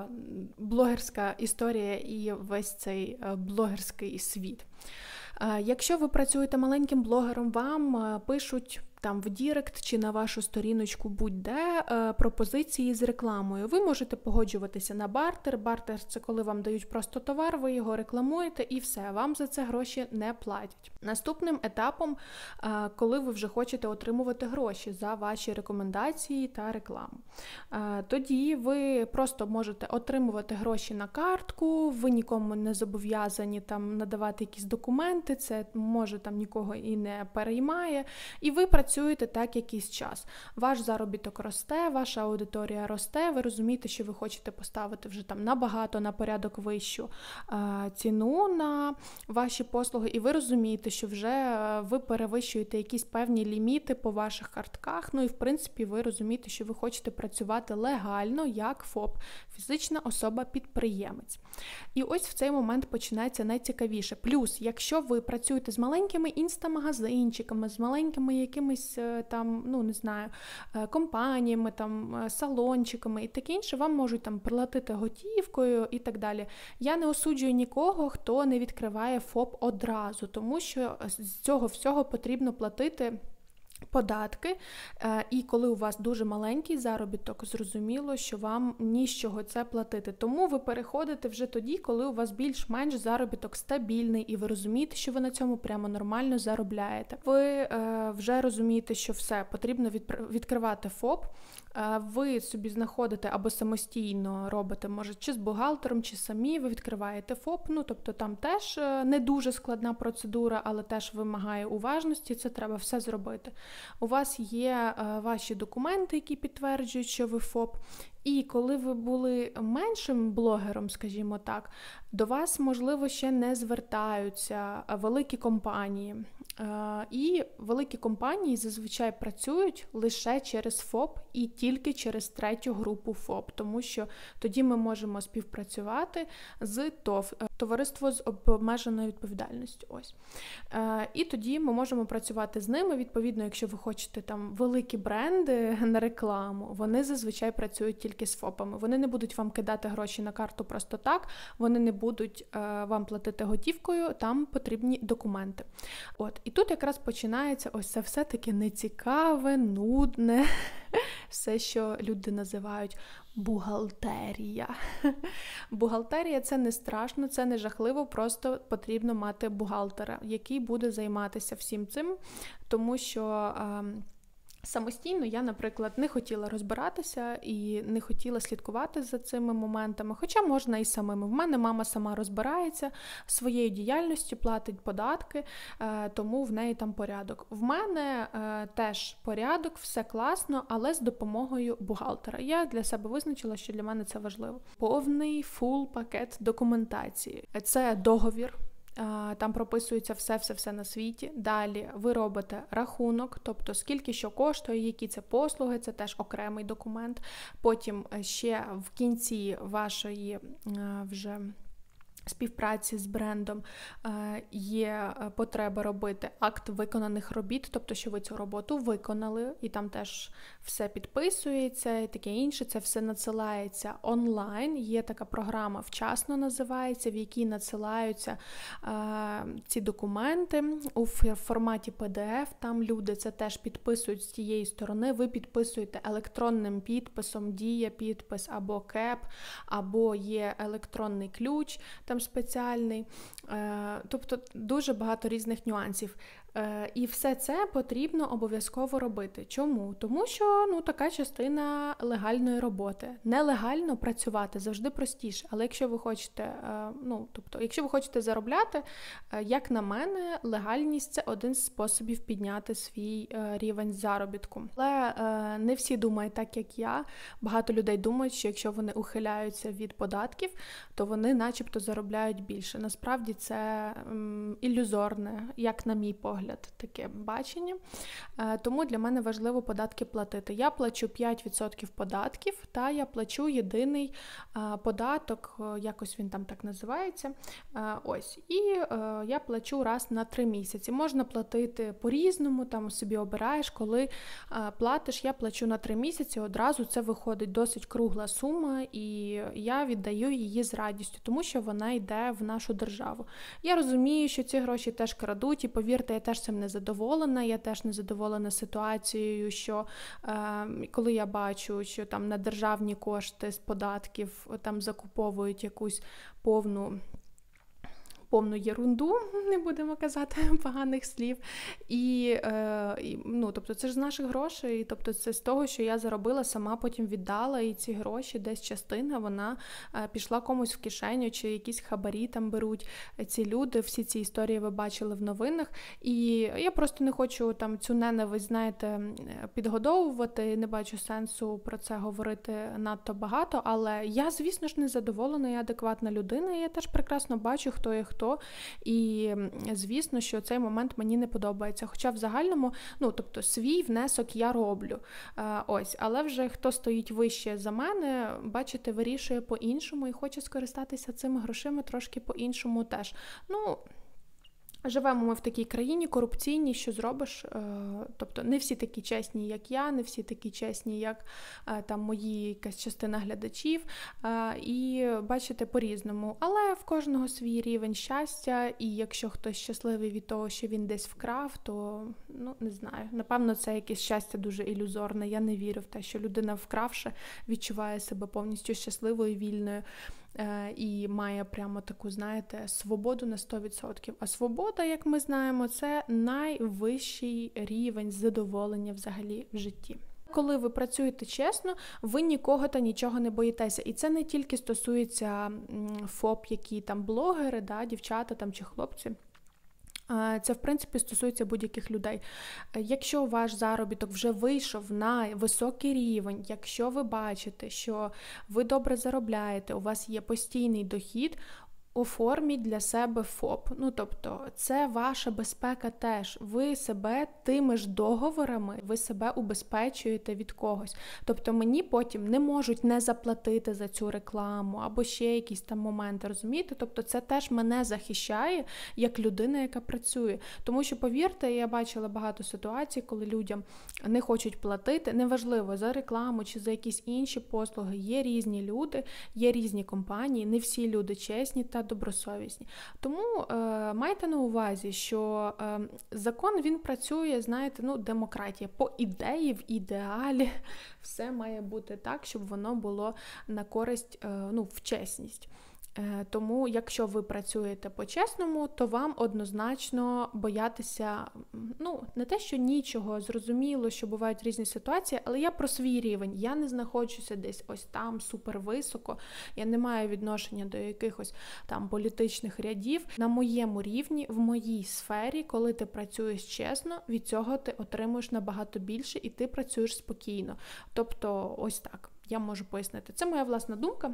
блогерська історія і весь цей блогерський світ? Якщо ви працюєте маленьким блогером, вам пишуть там в Дірект чи на вашу сторіночку будь-де пропозиції з рекламою. Ви можете погоджуватися на бартер. Бартер – це коли вам дають просто товар, ви його рекламуєте і все, вам за це гроші не платять. Наступним етапом, коли ви вже хочете отримувати гроші за ваші рекомендації та рекламу. Тоді ви просто можете отримувати гроші на картку, ви нікому не зобов'язані там надавати якісь документи, це може там нікого і не переймає, і ви працюєте так якийсь час. Ваш заробіток росте, ваша аудиторія росте, ви розумієте, що ви хочете поставити вже там набагато на порядок вищу е, ціну на ваші послуги, і ви розумієте, що вже е, ви перевищуєте якісь певні ліміти по ваших картках, ну і в принципі ви розумієте, що ви хочете працювати легально як ФОП, фізична особа-підприємець. І ось в цей момент починається найцікавіше. Плюс, якщо ви працюєте з маленькими інстамагазинчиками, з маленькими якимись там, ну не знаю, компаніями, там, салончиками і таке інше, вам можуть там платити готівкою і так далі. Я не осуджую нікого, хто не відкриває ФОП одразу, тому що з цього всього потрібно платити податки, і коли у вас дуже маленький заробіток, зрозуміло, що вам ні з чого це платити. Тому ви переходите вже тоді, коли у вас більш-менш заробіток стабільний, і ви розумієте, що ви на цьому прямо нормально заробляєте. Ви е, вже розумієте, що все, потрібно відкривати ФОП, ви собі знаходите або самостійно робите, може, чи з бухгалтером, чи самі, ви відкриваєте ФОП, ну, тобто там теж не дуже складна процедура, але теж вимагає уважності, це треба все зробити. У вас є ваші документи, які підтверджують, що ви ФОП, і коли ви були меншим блогером, скажімо так, до вас, можливо, ще не звертаються великі компанії. І великі компанії зазвичай працюють лише через ФОП і тільки через третю групу ФОП, тому що тоді ми можемо співпрацювати з ТОВ, товариство з обмеженою відповідальністю. Ось. І тоді ми можемо працювати з ними. Відповідно, якщо ви хочете там великі бренди на рекламу, вони зазвичай працюють тільки з ФОПами. Вони не будуть вам кидати гроші на карту просто так, вони не будуть вам платити готівкою, там потрібні документи. От. І тут якраз починається ось це все таке нецікаве, нудне, все, що люди називають бухгалтерія. Бухгалтерія – це не страшно, це не жахливо, просто потрібно мати бухгалтера, який буде займатися всім цим, тому що самостійно я, наприклад, не хотіла розбиратися і не хотіла слідкувати за цими моментами, хоча можна і самими. В мене мама сама розбирається своєю діяльністю, платить податки, тому в неї там порядок. В мене теж порядок, все класно, але з допомогою бухгалтера. Я для себе визначила, що для мене це важливо. Повний фул пакет документації. Це договір. Там прописується все-все-все на світі. Далі ви робите рахунок, тобто скільки що коштує, які це послуги, це теж окремий документ. Потім ще в кінці вашої вже співпраці з брендом є потреба робити акт виконаних робіт, тобто, що ви цю роботу виконали, і там теж все підписується і таке інше, це все надсилається онлайн. Є така програма «Вчасно» називається, в якій надсилаються ці документи у форматі пі ді еф, там люди це теж підписують з тієї сторони, ви підписуєте електронним підписом, дія підпис або кеп, або є електронний ключ, там спеціальний, тобто дуже багато різних нюансів. І все це потрібно обов'язково робити. Чому? Тому що ну, така частина легальної роботи. Нелегально працювати завжди простіше, але якщо ви хочете, ну, тобто, якщо ви хочете заробляти, як на мене, легальність – це один з способів підняти свій рівень заробітку. Але не всі думають так, як я. Багато людей думають, що якщо вони ухиляються від податків, то вони начебто заробляють більше. Насправді це м, ілюзорне, як на мій погляд. Таке бачення. Тому для мене важливо податки платити. Я плачу п'ять відсотків податків, та я плачу єдиний податок, якось він там так називається. Ось. І я плачу раз на три місяці. Можна платити по-різному, там собі обираєш, коли платиш. Я плачу на три місяці, одразу це виходить досить кругла сума, і я віддаю її з радістю, тому що вона йде в нашу державу. Я розумію, що ці гроші теж крадуть, і повірте, я теж цим не задоволена, я теж не задоволена ситуацією, що е, коли я бачу, що там на державні кошти з податків там закуповують якусь повну повну єрунду, не будемо казати поганих слів, і, е, і ну, тобто це ж з наших грошей, тобто це з того, що я заробила, сама потім віддала, і ці гроші, десь частина, вона е, пішла комусь в кишеню, чи якісь хабарі там беруть ці люди, всі ці історії ви бачили в новинах, і я просто не хочу там цю ненависть, знаєте, підгодовувати, не бачу сенсу про це говорити надто багато, але я, звісно ж, не задоволена, я адекватна людина, і я теж прекрасно бачу, хто є хто, і, звісно, що цей момент мені не подобається. Хоча в загальному, ну, тобто, свій внесок я роблю. Ось, але вже хто стоїть вище за мене, бачите, вирішує по-іншому і хоче скористатися цими грошима трошки по-іншому теж. Ну, Живемо ми в такій країні корупційній, що зробиш, тобто не всі такі чесні, як я, не всі такі чесні, як там мої якась частина глядачів, і бачите по-різному. Але в кожного свій рівень щастя, і якщо хтось щасливий від того, що він десь вкрав, то, ну, не знаю, напевно, це якесь щастя дуже ілюзорне. Я не вірю в те, що людина, вкравши, відчуває себе повністю щасливою, вільною, і має прямо таку, знаєте, свободу на сто відсотків. А свобода, як ми знаємо, це найвищий рівень задоволення взагалі в житті. Коли ви працюєте чесно, ви нікого та нічого не боїтеся. І це не тільки стосується ФОП, які там блогери, да, дівчата там чи хлопці. Це, в принципі, стосується будь-яких людей. Якщо ваш заробіток вже вийшов на високий рівень, якщо ви бачите, що ви добре заробляєте, у вас є постійний дохід, оформіть для себе ФОП. Ну, тобто, це ваша безпека теж. Ви себе тими ж договорами, ви себе убезпечуєте від когось. Тобто, мені потім не можуть не заплатити за цю рекламу, або ще якісь там моменти, розумієте? Тобто, це теж мене захищає, як людина, яка працює. Тому що, повірте, я бачила багато ситуацій, коли людям не хочуть платити, неважливо, за рекламу чи за якісь інші послуги. Є різні люди, є різні компанії, не всі люди чесні та добросовісні. Тому е, майте на увазі, що е, закон, він працює, знаєте, ну, демократія. По ідеї, в ідеалі все має бути так, щоб воно було на користь, е, ну, в чесність. Тому, якщо ви працюєте по-чесному, то вам однозначно боятися, ну, не те, що нічого, зрозуміло, що бувають різні ситуації, але я про свій рівень. Я не знаходжуся десь ось там супервисоко, я не маю відношення до якихось там політичних рядів. На моєму рівні, в моїй сфері, коли ти працюєш чесно, від цього ти отримуєш набагато більше і ти працюєш спокійно. Тобто, ось так, я можу пояснити. Це моя власна думка.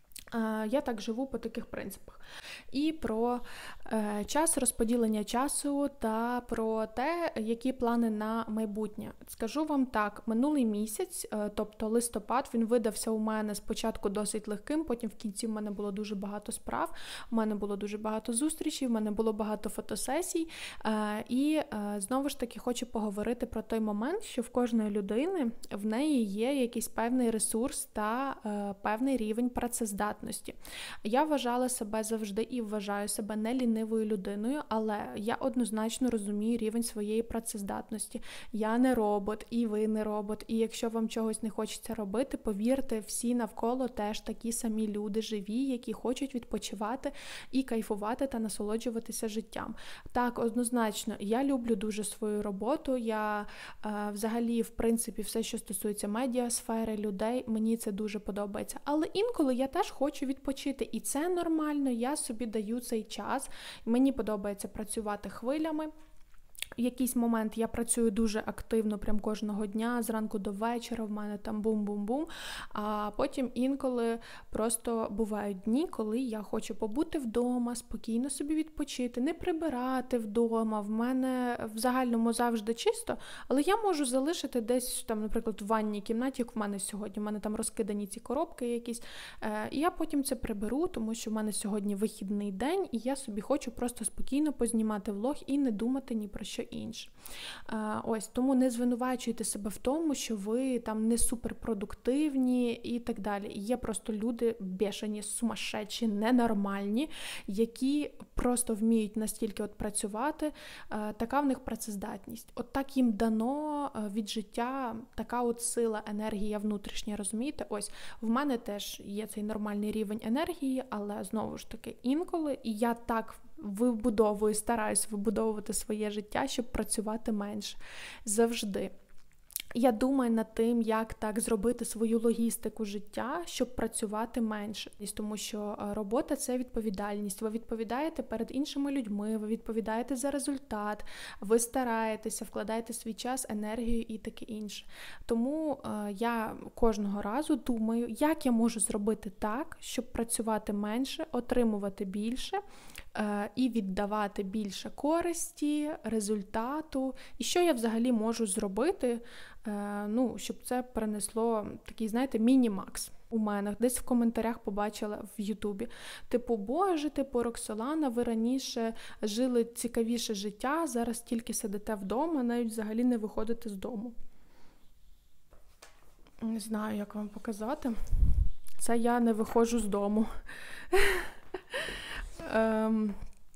Я так живу по таких принципах. І про е, час, розподілення часу та про те, які плани на майбутнє. Скажу вам так, минулий місяць, е, тобто листопад, він видався у мене спочатку досить легким, потім в кінці в мене було дуже багато справ, у мене було дуже багато зустрічей, в мене було багато фотосесій. Е, і е, знову ж таки хочу поговорити про той момент, що в кожної людини в неї є якийсь певний ресурс та е, певний рівень працездатності. Я вважала себе завжди і вважаю себе не лінивою людиною, але я однозначно розумію рівень своєї працездатності. Я не робот, і ви не робот, і якщо вам чогось не хочеться робити, повірте, всі навколо теж такі самі люди живі, які хочуть відпочивати і кайфувати та насолоджуватися життям. Так, однозначно, я люблю дуже свою роботу, я е, взагалі, в принципі, все, що стосується медіасфери, людей, мені це дуже подобається. Але інколи я теж хочу Хочу відпочити, і це нормально, я собі даю цей час. Мені подобається працювати хвилями. В якийсь момент я працюю дуже активно, прям кожного дня, зранку до вечора, в мене там бум-бум-бум, а потім інколи просто бувають дні, коли я хочу побути вдома, спокійно собі відпочити, не прибирати вдома, в мене в загальному завжди чисто, але я можу залишити десь, там, наприклад, в ванній кімнаті, як в мене сьогодні, в мене там розкидані ці коробки якісь, і я потім це приберу, тому що в мене сьогодні вихідний день, і я собі хочу просто спокійно познімати влог і не думати ні про що інше. Ось, тому не звинувачуйте себе в тому, що ви там не суперпродуктивні і так далі. Є просто люди бешені, сумасшедші, ненормальні, які просто вміють настільки от працювати, така в них працездатність. От так їм дано від життя така от сила, енергія внутрішня, розумієте? Ось, в мене теж є цей нормальний рівень енергії, але знову ж таки інколи, і я так вибудовую, стараюсь вибудовувати своє життя, щоб працювати менше. Завжди. Я думаю над тим, як так зробити свою логістику життя, щоб працювати менше. Тому що робота – це відповідальність. Ви відповідаєте перед іншими людьми, ви відповідаєте за результат, ви стараєтеся, вкладаєте свій час, енергію і таке інше. Тому е, я кожного разу думаю, як я можу зробити так, щоб працювати менше, отримувати більше е, і віддавати більше користі, результату. І що я взагалі можу зробити, ну, щоб це принесло такий, знаєте, міні-макс. у мене десь в коментарях побачила в Ютубі. Типу, боже, типу, Роксолана, ви раніше жили цікавіше життя, зараз тільки сидите вдома, навіть взагалі не виходите з дому. Не знаю, як вам показати. Це я не виходжу з дому. ем...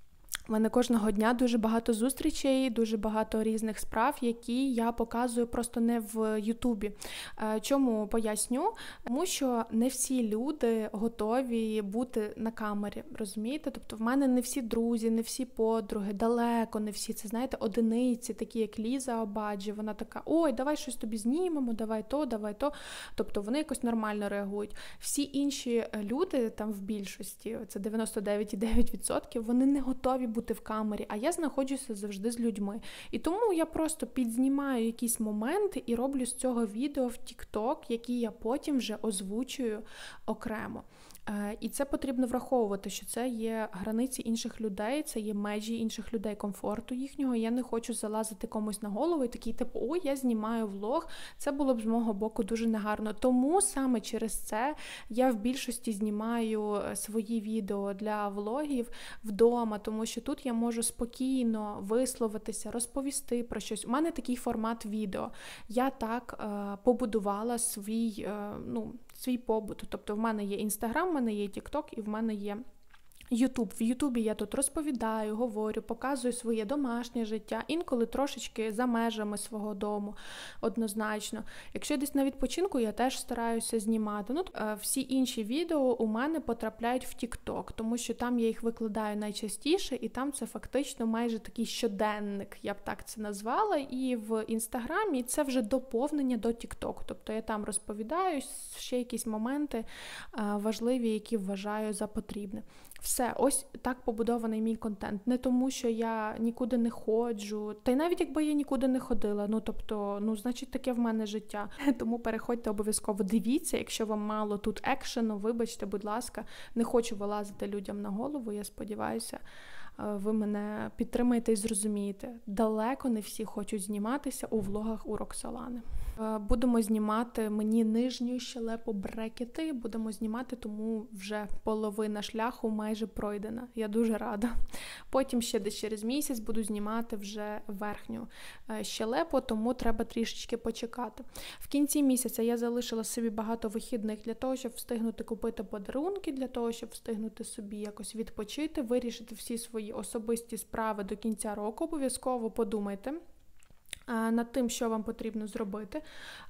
У мене кожного дня дуже багато зустрічей, дуже багато різних справ, які я показую просто не в Ютубі. Чому поясню? Тому що не всі люди готові бути на камері, розумієте? Тобто в мене не всі друзі, не всі подруги, далеко не всі. Це, знаєте, одиниці, такі як Ліза Обаджі. Вона така, ой, давай щось тобі знімемо, давай то, давай то. Тобто вони якось нормально реагують. Всі інші люди, там в більшості, це дев'яносто дев'ять цілих дев'ять десятих відсотка, вони не готові бути в камері, а я знаходжуся завжди з людьми. І тому я просто підзнімаю якісь моменти і роблю з цього відео в TikTok, які я потім вже озвучую окремо. І це потрібно враховувати, що це є границі інших людей, це є межі інших людей, комфорту їхнього. Я не хочу залазити комусь на голову і такий, типу, ой, я знімаю влог. Це було б з мого боку дуже негарно. Тому саме через це я в більшості знімаю свої відео для влогів вдома, тому що тут я можу спокійно висловитися, розповісти про щось. У мене такий формат відео. Я так е, побудувала свій, е, ну, свій побут. Тобто в мене є Інстаграм, в мене є TikTok і в мене є Ютуб. В Ютубі я тут розповідаю, говорю, показую своє домашнє життя, інколи трошечки за межами свого дому, однозначно. Якщо десь на відпочинку, я теж стараюся знімати. Ну, всі інші відео у мене потрапляють в TikTok, тому що там я їх викладаю найчастіше, і там це фактично майже такий щоденник, я б так це назвала, і в Інстаграмі це вже доповнення до TikTok. Тобто я там розповідаю ще якісь моменти важливі, які вважаю за потрібне. Все, ось так побудований мій контент. Не тому, що я нікуди не ходжу, та й навіть якби я нікуди не ходила, ну тобто, ну значить таке в мене життя. Тому переходьте обов'язково, дивіться, якщо вам мало тут екшену, вибачте, будь ласка, не хочу вилазити людям на голову, я сподіваюся, ви мене підтримаєте і зрозумієте. Далеко не всі хочуть зніматися у влогах у Роксолани. Будемо знімати мені нижню щелепу брекети, будемо знімати, тому вже половина шляху майже пройдена. Я дуже рада. Потім ще десь через місяць буду знімати вже верхню щелепу, тому треба трішечки почекати. В кінці місяця я залишила собі багато вихідних для того, щоб встигнути купити подарунки, для того, щоб встигнути собі якось відпочити, вирішити всі свої особисті справи до кінця року. Обов'язково подумайте над тим, що вам потрібно зробити,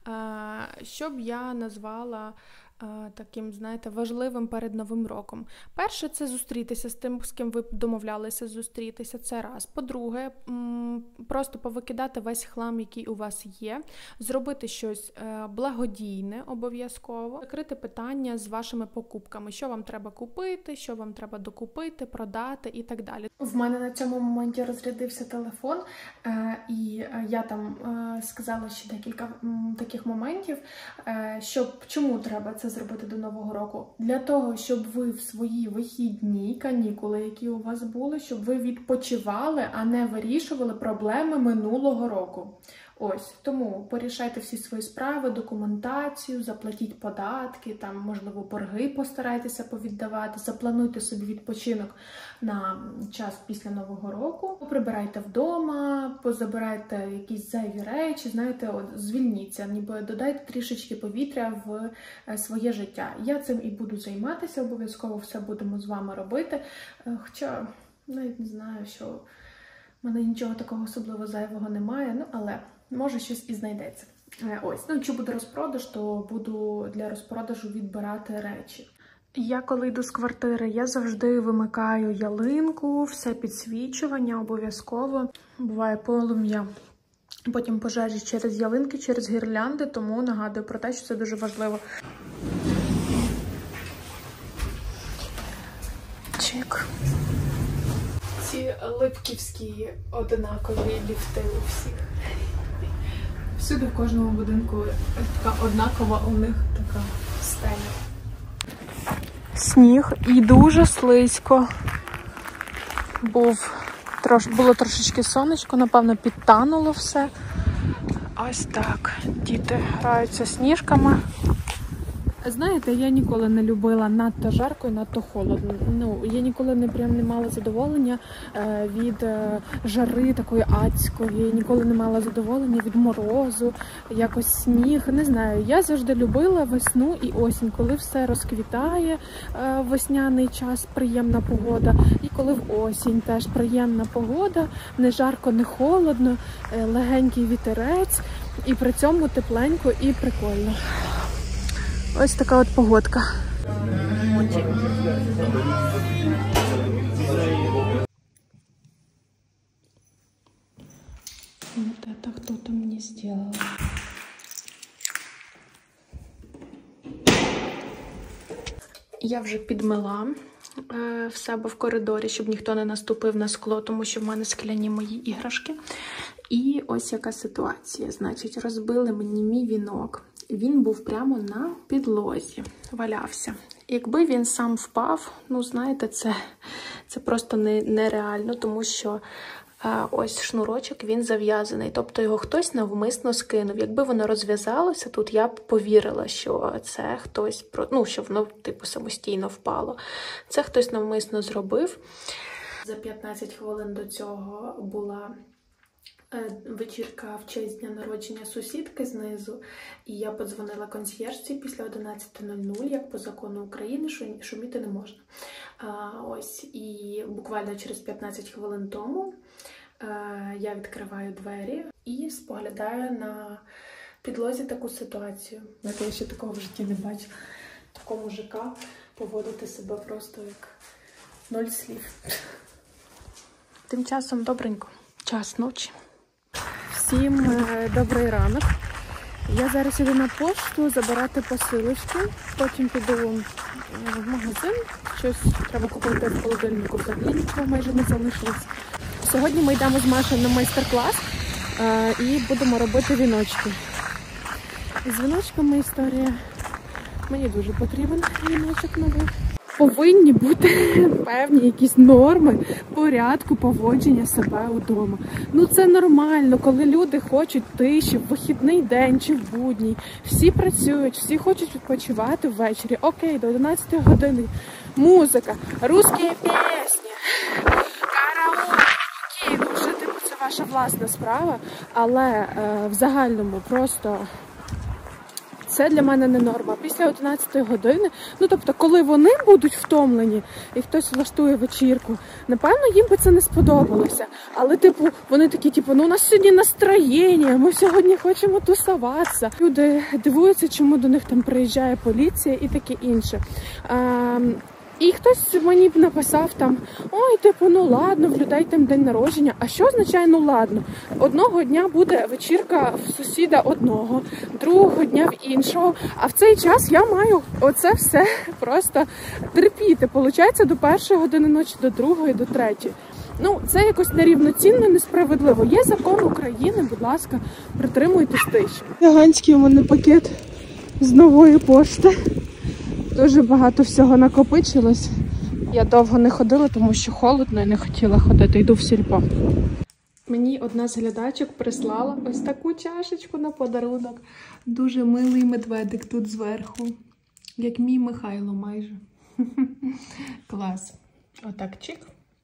щоб я назвала таким, знаєте, важливим перед Новим роком. Перше, це зустрітися з тим, з ким ви домовлялися зустрітися, це раз. По-друге, просто повикидати весь хлам, який у вас є, зробити щось благодійне обов'язково, закрити питання з вашими покупками, що вам треба купити, що вам треба докупити, продати і так далі. В мене на цьому моменті розрядився телефон, і я там сказала ще декілька таких моментів, що чому треба це зробити до Нового року. Для того, щоб ви в свої вихідні канікули, які у вас були, щоб ви відпочивали, а не вирішували проблеми минулого року. Ось, тому порішайте всі свої справи, документацію, заплатіть податки, там, можливо, борги постарайтеся повіддавати, заплануйте собі відпочинок на час після Нового року, прибирайте вдома, позабирайте якісь зайві речі, знаєте, от, звільніться, ніби додайте трішечки повітря в своє життя. Я цим і буду займатися, обов'язково все будемо з вами робити, хоча навіть не знаю, що в мене нічого такого особливо зайвого немає, ну, але може щось і знайдеться. Ось, ну, якщо буде розпродаж, то буду для розпродажу відбирати речі. Я коли йду з квартири, я завжди вимикаю ялинку, все підсвічування обов'язково. Буває полум'я, потім пожежі через ялинки, через гірлянди, тому нагадую про те, що це дуже важливо. Чик. Ці липківські однакові ліфти у всіх. Всюди в кожному будинку така однакова у них така стеля. Сніг і дуже слизько. Був, трош, було трошечки сонечко, напевно, підтануло все. Ось так. Діти граються сніжками. Знаєте, я ніколи не любила надто жарко і надто холодно. Ну, я ніколи не прям не мала задоволення е, від е, жари такої адської, ніколи не мала задоволення від морозу, якось сніг. Не знаю, я завжди любила весну і осінь, коли все розквітає, е, весняний час, приємна погода. І коли в осінь теж приємна погода, не жарко, не холодно, е, легенький вітерець, і при цьому тепленько і прикольно. Ось така от погодка. Вот это кто-то мне сделал. Я вже підмила е, в себе в коридорі, щоб ніхто не наступив на скло, тому що в мене скляні мої іграшки. І ось яка ситуація. Значить, розбили мені мій вінок. Він був прямо на підлозі, валявся. Якби він сам впав, ну, знаєте, це, це просто не, нереально, тому що а, ось шнурочок, він зав'язаний. Тобто його хтось навмисно скинув. Якби воно розв'язалося тут, я б повірила, що це хтось, ну, що воно, типу, самостійно впало. Це хтось навмисно зробив. За п'ятнадцять хвилин до цього була вечірка в честь дня народження сусідки знизу, і я подзвонила консьєржці після одинадцяти нуль нуль, як по закону України, що шуміти не можна. А, ось, і буквально через п'ятнадцять хвилин тому а, я відкриваю двері і споглядаю на підлозі таку ситуацію. Я ще такого в житті не бачу. Такого мужика поводити себе просто як ноль слів. Тим часом добренько. Час ночі. Всім добрий ранок. Я зараз іду на пошту забирати посилочки, потім піду в магазин, щось треба купити в холодильнику, взагалі нічого майже не залишилось. Сьогодні ми йдемо з Машею на майстер-клас і будемо робити віночки. З віночками історія. Мені дуже потрібен віночок новий. Повинні бути певні якісь норми порядку поводження себе вдома. Ну це нормально, коли люди хочуть тиші в вихідний день чи в будній. Всі працюють, всі хочуть відпочивати ввечері. Окей, до одинадцятої години музика, русські пісні, караоке. Окей, ну вже типу це ваша власна справа, але е, в загальному просто... Це для мене не норма. Після одинадцятої години, ну тобто, коли вони будуть втомлені і хтось влаштує вечірку, напевно, їм би це не сподобалося. Але, типу, вони такі, типу, ну у нас сьогодні настроєння, ми сьогодні хочемо тусуватися. Люди дивуються, чому до них там приїжджає поліція і таке інше. А, І хтось мені б написав там, ой, типу, ну ладно, в людей там день народження. А що означає, ну ладно? Одного дня буде вечірка в сусіда одного, другого дня в іншого. А в цей час я маю оце все просто терпіти. Получається, до першої години ночі, до другої, до третьої. Ну, це якось нерівноцінно, несправедливо. Є закон України, будь ласка, притримуйтесь тиші. Гігантський у мене пакет з нової пошти. Дуже багато всього накопичилось. Я довго не ходила, тому що холодно і не хотіла ходити. Йду в сільпо. Мені одна з глядачок прислала ось таку чашечку на подарунок. Дуже милий медведик тут зверху. Як мій Михайло майже. Клас. Отак чик.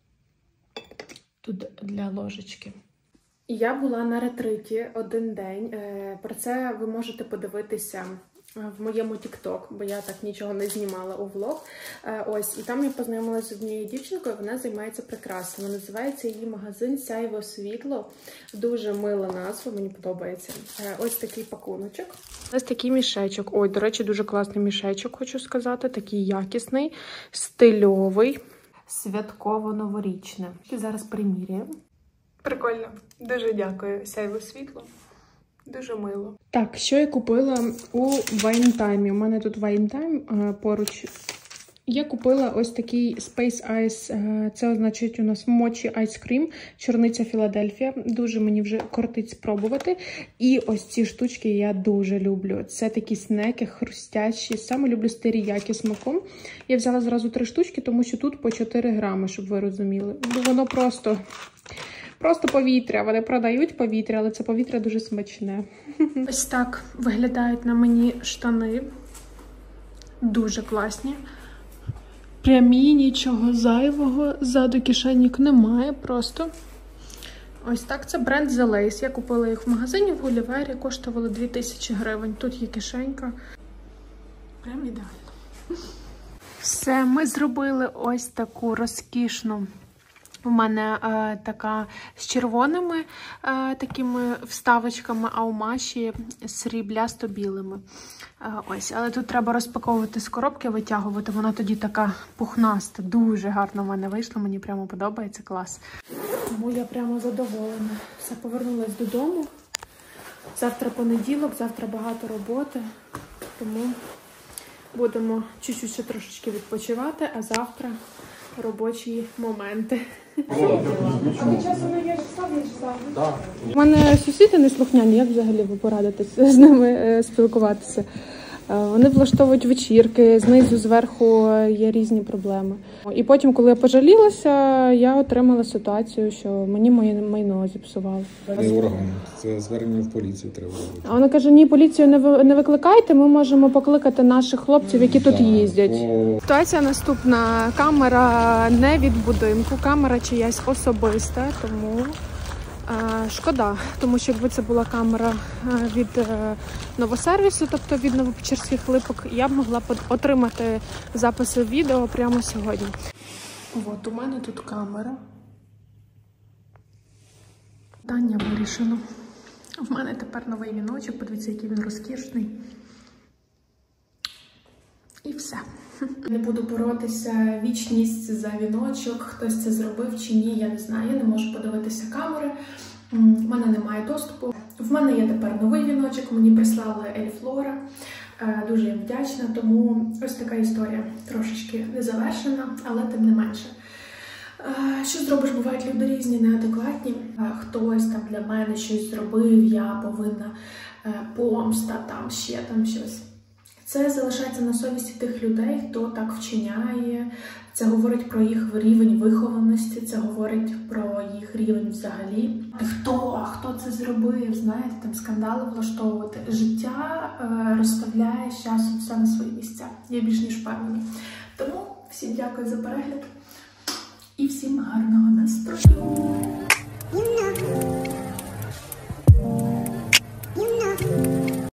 Тут для ложечки. Я була на ретриті один день. Про це ви можете подивитися в моєму TikTok, бо я так нічого не знімала у влог. Ось, і там я познайомилася з однією дівчинкою, вона займається прикрасами. Називається її магазин «Сяйво Світло». Дуже мила назва, мені подобається. Ось такий пакуночок. Ось такий мішечок. Ой, до речі, дуже класний мішечок, хочу сказати. Такий якісний, стильовий, святково-новорічне. Зараз приміряємо. Прикольно. Дуже дякую, «Сяйво Світло». Дуже мило. Так, що я купила у Вайнтаймі? У мене тут Вайнтайм поруч. Я купила ось такий Space Ice. Це означає у нас Mochi Ice Cream, чорниця Філадельфія. Дуже мені вже кортить спробувати. І ось ці штучки я дуже люблю. Це такі снеки хрустящі. Саме люблю з теріякі смаком. Я взяла зразу три штучки, тому що тут по чотири грами, щоб ви розуміли. Воно просто... Просто повітря. Вони продають повітря, але це повітря дуже смачне. Ось так виглядають на мені штани. Дуже класні. Прямі, нічого зайвого. Ззаду кишеньок немає просто. Ось так, це бренд The Lace. Я купила їх в магазині в Гулівері, коштували дві тисячі гривень. Тут є кишенька. Прям ідеально. Все, ми зробили ось таку розкішну. У мене е, така з червоними е, такими вставочками, а у Маші сріблясто-білими. Е, ось, але тут треба розпаковувати з коробки, витягувати. Вона тоді така пухнаста. Дуже гарно в мене вийшло, мені прямо подобається, клас. Тому я прямо задоволена. Все, повернулась додому. Завтра понеділок, завтра багато роботи. Тому будемо чуть-чуть ще трошечки відпочивати, а завтра робочі моменти. У мене сусіди неслухняні, як взагалі ви порадитесь з ними спілкуватися? Вони влаштовують вечірки, знизу, зверху є різні проблеми. І потім, коли я пожалілася, я отримала ситуацію, що мені моє майно зіпсували. Не орган, це звернення в поліцію треба робити. А вона каже, ні, поліцію не, ви, не викликайте, ми можемо покликати наших хлопців, які тут їздять. О... Ситуація наступна. Камера не від будинку, камера чиясь особиста, тому... Шкода, тому що якби це була камера від новосервісу, тобто від Новопечерських Липок, я б могла отримати записи відео прямо сьогодні. От у мене тут камера. Питання вирішено. В мене тепер новий віночок, подивіться, який він розкішний. І все. Не буду боротися вічність за віночок, хтось це зробив чи ні, я не знаю, я не можу подивитися камери, в мене немає доступу. В мене є тепер новий віночок, мені прислали Еліфлора, дуже їм вдячна, тому ось така історія, трошечки незавершена, але тим не менше. Що зробиш, бувають люди різні, неадекватні. Хтось там для мене щось зробив, я повинна помста, там ще там щось. Це залишається на совісті тих людей, хто так вчиняє. Це говорить про їх рівень вихованості, це говорить про їх рівень взагалі. Хто, хто це зробив, знаєте, там скандали влаштовувати. Життя е, розставляє з часом все на свої місця. Я більш ніж впевнена. Тому всім дякую за перегляд і всім гарного настрою.